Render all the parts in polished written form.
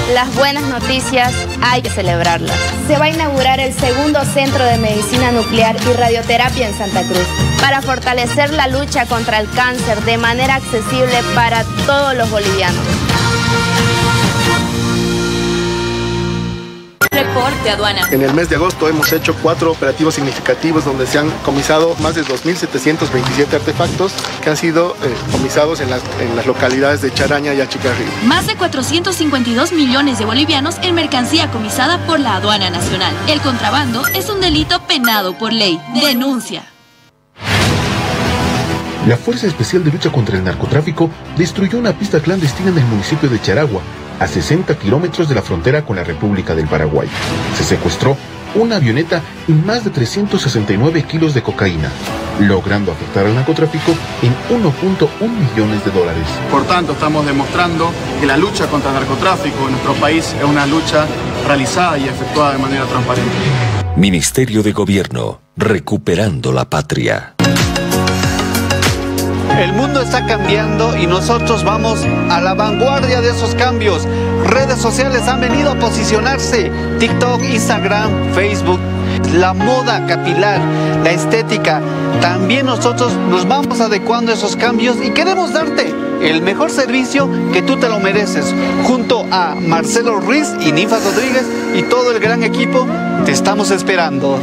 Las buenas noticias hay que celebrarlas. Se va a inaugurar el segundo centro de medicina nuclear y radioterapia en Santa Cruz para fortalecer la lucha contra el cáncer de manera accesible para todos los bolivianos. Reporte aduana. En el mes de agosto hemos hecho 4 operativos significativos donde se han comisado más de 2.727 artefactos que han sido comisados en las localidades de Charaña y Achicarrí. Más de 452 millones de bolivianos en mercancía comisada por la aduana nacional. El contrabando es un delito penado por ley. Denuncia. La Fuerza Especial de Lucha contra el Narcotráfico destruyó una pista clandestina en el municipio de Charagua, a 60 kilómetros de la frontera con la República del Paraguay. Se secuestró una avioneta y más de 369 kilos de cocaína, logrando afectar al narcotráfico en 1.1 millones de dólares. Por tanto, estamos demostrando que la lucha contra el narcotráfico en nuestro país es una lucha realizada y efectuada de manera transparente. Ministerio de Gobierno, recuperando la patria. El mundo está cambiando y nosotros vamos a la vanguardia de esos cambios. Redes sociales han venido a posicionarse. TikTok, Instagram, Facebook. La moda capilar, la estética. También nosotros nos vamos adecuando a esos cambios y queremos darte el mejor servicio que tú te lo mereces. Junto a Marcelo Ruiz y Ninfa Rodríguez y todo el gran equipo, te estamos esperando.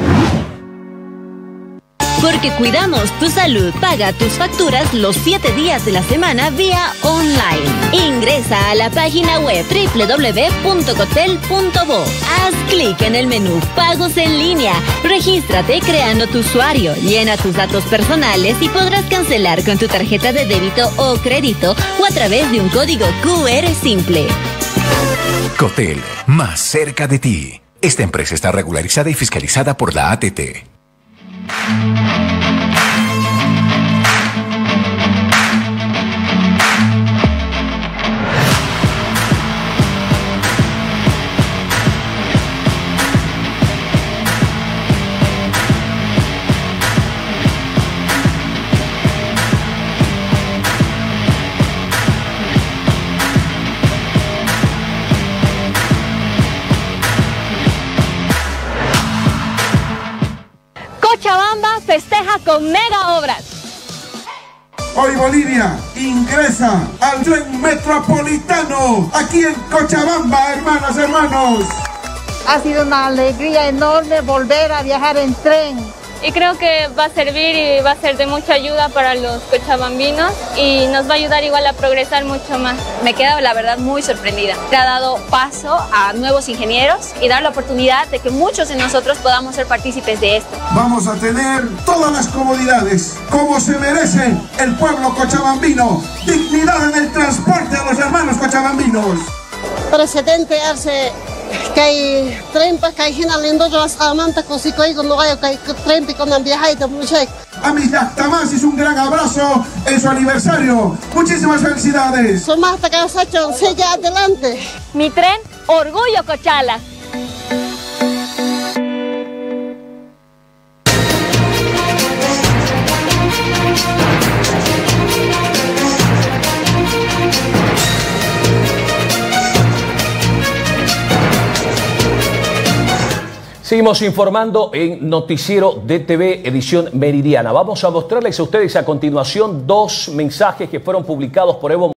Porque cuidamos tu salud. Paga tus facturas los 7 días de la semana vía online. Ingresa a la página web www.cotel.bo. Haz clic en el menú Pagos en línea. Regístrate creando tu usuario. Llena tus datos personales y podrás cancelar con tu tarjeta de débito o crédito o a través de un código QR simple. Cotel, más cerca de ti. Esta empresa está regularizada y fiscalizada por la ATT. Cochabamba festeja con mega obras. Hoy Bolivia ingresa al tren metropolitano aquí en Cochabamba, hermanos. Ha sido una alegría enorme volver a viajar en tren. Y creo que va a servir y va a ser de mucha ayuda para los cochabambinos y nos va a ayudar igual a progresar mucho más. Me quedo la verdad muy sorprendida. Se ha dado paso a nuevos ingenieros y dar la oportunidad de que muchos de nosotros podamos ser partícipes de esto. Vamos a tener todas las comodidades como se merece el pueblo cochabambino. Dignidad en el transporte a los hermanos cochabambinos. Presidente hace que tren para que hay lindo las amantes con psicoico no hay que tren con un viaje de mujer. A mis Yactamasis un gran abrazo en su aniversario. Muchísimas felicidades. Son más que has hecho, sigue adelante. Mi tren, Orgullo Cochala. Seguimos informando en Noticiero DTV edición meridiana. Vamos a mostrarles a ustedes a continuación 2 mensajes que fueron publicados por Evo